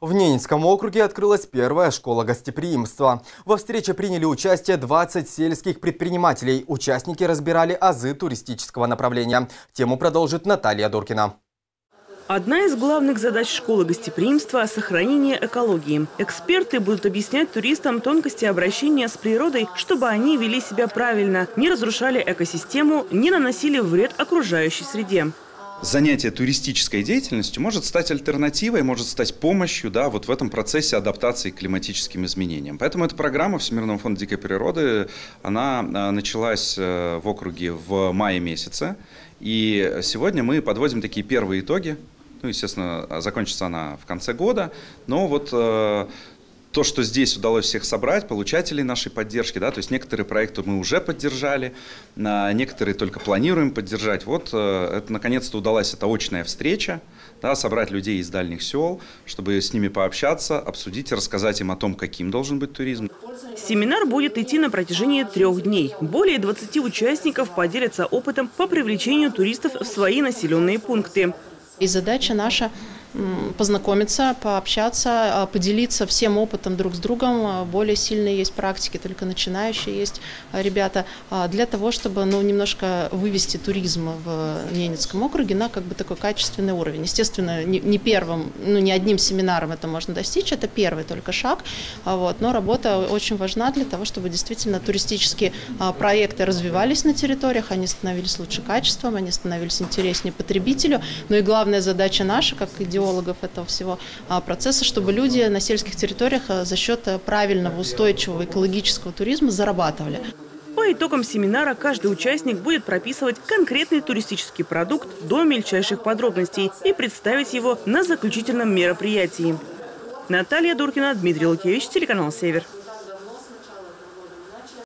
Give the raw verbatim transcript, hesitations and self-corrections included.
В Ненецком округе открылась первая школа гостеприимства. Во встрече приняли участие двадцать сельских предпринимателей. Участники разбирали азы туристического направления. Тему продолжит Наталья Дуркина. Одна из главных задач школы гостеприимства – сохранение экологии. Эксперты будут объяснять туристам тонкости обращения с природой, чтобы они вели себя правильно, не разрушали экосистему, не наносили вред окружающей среде. Занятие туристической деятельностью может стать альтернативой, может стать помощью, да, вот в этом процессе адаптации к климатическим изменениям. Поэтому эта программа Всемирного фонда дикой природы, она началась в округе в мае месяце. И сегодня мы подводим такие первые итоги. Ну, естественно, закончится она в конце года. Но вот э, то, что здесь удалось всех собрать, получателей нашей поддержки, да, то есть некоторые проекты мы уже поддержали, а некоторые только планируем поддержать. Вот э, это наконец-то удалась эта очная встреча, да, собрать людей из дальних сел, чтобы с ними пообщаться, обсудить, рассказать им о том, каким должен быть туризм. Семинар будет идти на протяжении трех дней. Более двадцати участников поделятся опытом по привлечению туристов в свои населенные пункты. И задача наша познакомиться, пообщаться, поделиться всем опытом друг с другом. Более сильные есть практики, только начинающие есть ребята. Для того, чтобы ну, немножко вывести туризм в Ненецком округе на как бы такой качественный уровень. Естественно, не, не первым, ну не одним семинаром это можно достичь, это первый только шаг. Вот. Но работа очень важна для того, чтобы действительно туристические проекты развивались на территориях, они становились лучше качеством, они становились интереснее потребителю. Но и главная задача наша, как идеологов этого всего процесса, чтобы люди на сельских территориях за счет правильного, устойчивого экологического туризма зарабатывали. По итогам семинара каждый участник будет прописывать конкретный туристический продукт до мельчайших подробностей и представить его на заключительном мероприятии. Наталья Дуркина, Дмитрий Лукевич, телеканал «Север».